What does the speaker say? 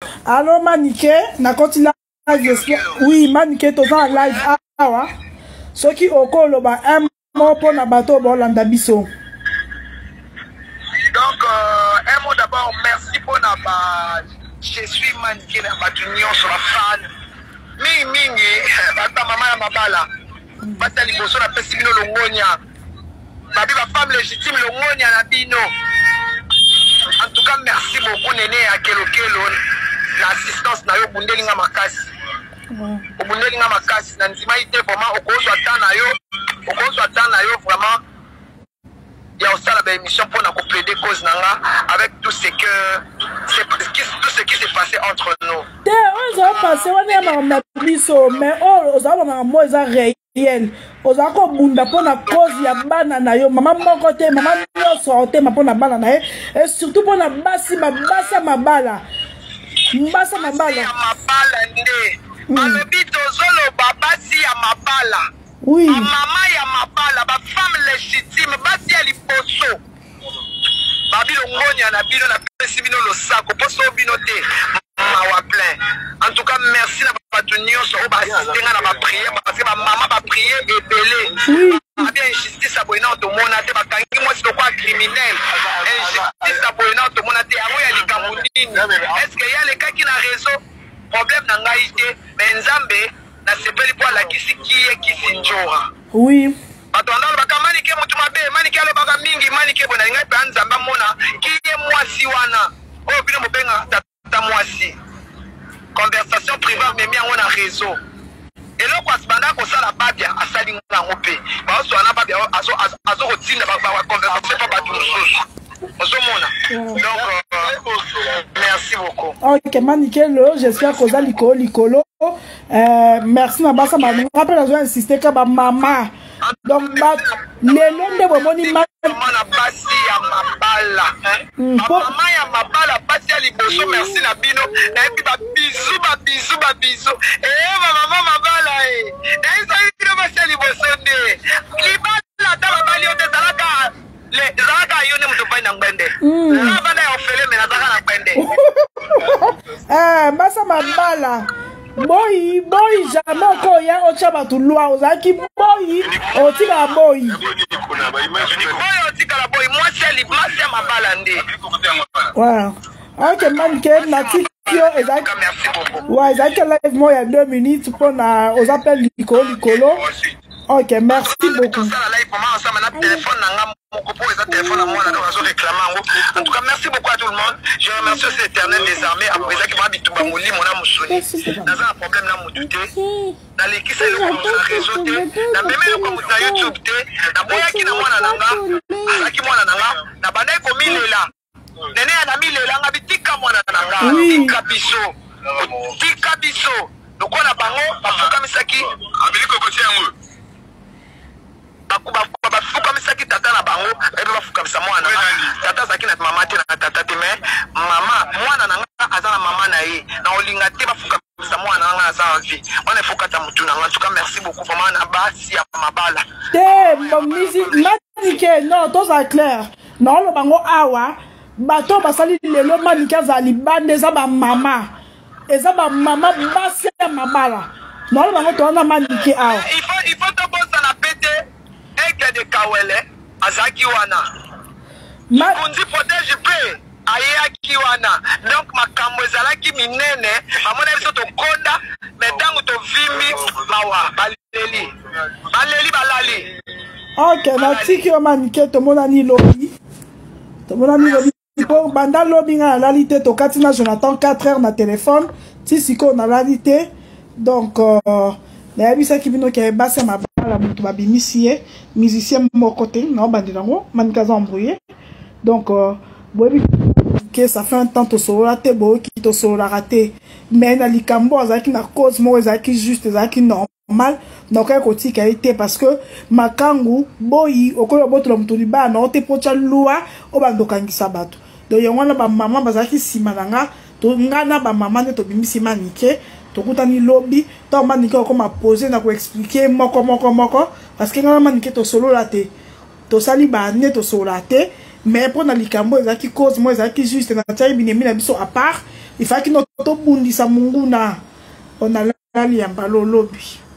Allô Maniké, na continue live. Oui, Maniké, tout en live. Ah, ce qui au col ba un mot pour na bateau Bolanda Bisso. Donc, un mot d'abord, merci pour na ba. Je suis Maniké na batunion sur la fan. Mingi, bata mama ya mabala. Bata liboso na pesi bino longonya. Babi ba femme légitime longonya na bino. En tout cas, merci beaucoup Néné à Kelokelo. L'assistance na yo bundelinga makasi. Bundelinga makasi na nzima ite vraiment okozo atana yo vraiment. Il y a aussi la émission pour nous plaider cause nanga avec tout ce qui s'est passé entre nous. On a passé on est dans biso mais on a dans moi ça réel. On a comme bunda pour na cause ya bana na yo maman mon côté maman yo sorte ma pour na bana na et surtout pour na basi mabasa mabala. Mbasa mabala. Mabala ndé. Malobito zolo babasi ya mabala. Oui. Maman ya mabala, ba femme légitime, basi ya liposo. Babi longonya na bino na pesi bino lo sako, poso bino te. Mawa plein. En tout cas, merci na batunyo so ba assister na ba prière parce que ma maman ba prier et belé. Oui. Bien injustice aboyena to mona te ba kangi moi c'est quoi criminel. Injustice aboyena to mona te amoya likamundini. Est-ce que y a les cas qui na réseau problème na ngai te mais nzambe na sepeli pour la kisi njora. Oui. Atondalo baka manike mutu mabe manike alo baka mingi manike bona ngai pe nzamba mona kiye mwasi wana o bino mobenga tata mwasi. Conversation privée mais mi na réseau. Et là quoi banda ko sala babia asali ngona ngope. Ba so ana babia azo rotina ba conversation pas batu mususu. Donc merci beaucoup. Ok, Manikelo, j'espère que vous allez licolo. Merci Nabasa, je me rappelle, je vais insister que ma maman. Donc, les noms de mon image. Maman basi ya mabala. Maman ya mabala basi ya liboso merci na bino. Et puis ba bisou. Eh maman mabala eh. Et ça bino basi ya liboso nde. Libala ta babali ote salaka. Les zaka yone muto pa na ngende. Na bana ya ofele me na zaka na ngende. Basa mabala. Boy, jamais ko ya ocha batulwa ozaki boy, otika boy. Boy otika la boy, moi c'est li masa mabala ndé. Wow. Ok, man ke na tikio ezaki. Merci beaucoup. Ouais, ezaki live moi il y a 2 minutes pour na aux appels licolo. Ok, merci beaucoup. En tout cas, merci beaucoup à tout le monde. Je remercie aussi l'Éternel des armées. Après ça, qui va habiter dans mon lit, mon âme sonné. Dans un problème, dans mon douté. Dans les qui c'est le comme ça réseau. Dans même le comme ça YouTube. Dans boya qui n'a moi nanga. À qui moi nanga. Dans bandai comme il est là. Nene a mis le langa bitika moi nanga. Tika biso. Tika biso. Donc on a bango. Bafuka misaki. Ameliko kosi yango. Bafuka misaki tata na bango et bafuka bisa mwana tata zaki na mama te na tata te mais mama mwana na nga azana mama na ye na olinga te bafuka bisa mwana nga azana vie on est fokata mutu na nga en tout cas merci beaucoup vraiment na basi ya mabala te misi Manike non tout ça clair non le bango awa bato basali lelo Manike za libande za ba mama eza ba mama basi ya mabala non le bango to na Manike awa il faut to bossa na pété de Kawele, Azaki Wana. Fundi protège peu, Aya Kiwana. Donc, ma kamwezalaki minene, ma mona biso to konda, mais tango to vimi, mawa, baleli. Balali. Ok, na tiki o Manike, to mona ni lobby. Pour banda lobby na lalité, to katina Jonathan 4 heures na téléphone, tisiko na lalité. Donc, na bisa kibino ke basa ma la mutu babimisié musicien mon côté non bandirango manikaza embrouillé donc boyebi que ça fait un temps to solo te bo ki to solo raté mais na likambo azaki na cause mo ezaki juste ezaki normal donc ko tika été parce que makangu boyi okolo boto mutu liba na ote pocha lua o bandokangisa bato donc yongwana ba maman bazaki simananga to ngana ba maman ne to bimisi Manike tokutani lobby to Manike ko ma poser na ko expliquer moko parce que ngana Manike to solo la te to sali ba ne to solo la te mais pour na likambo ezaki cause moi ezaki juste na tsayi binemi na biso à part Il faut que nous tobundisa munguna on a lali yamba lolobi.